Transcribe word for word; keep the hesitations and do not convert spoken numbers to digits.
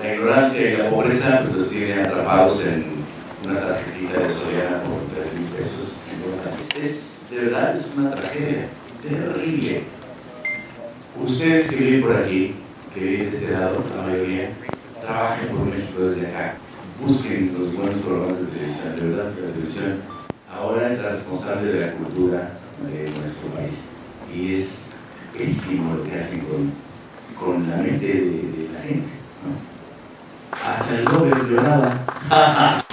la ignorancia y la pobreza pues los tienen atrapados en una tarjetita de Soriana por tres mil pesos. Es, de verdad, es una tragedia terrible. Ustedes que viven por aquí, que viven de este lado, la mayoría, trabajen por México desde acá. Busquen los buenos programas de televisión, de verdad, que la televisión ahora es la responsable de la cultura de nuestro país. Y es pésimo lo que hacen con, con la mente de, de la gente, ¿no? Hasta el Nobel lloraba.